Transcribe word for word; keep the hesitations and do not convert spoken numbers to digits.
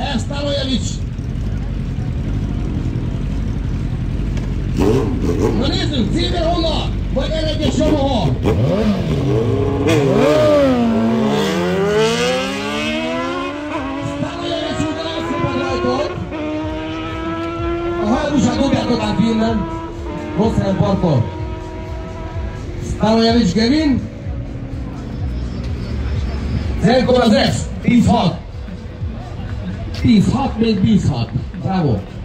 Stanojević. Na nézzük, Címer honnan? Vagy el egyes Yamaha? Stanojević úgy nagyon szépen rajtolt. A hajlúsát dobjátok át innen. Rossz helyen parkol. Stanojević Gavin. Zenko az S. tíz hat. tíz hat, még bízhat. Bravo.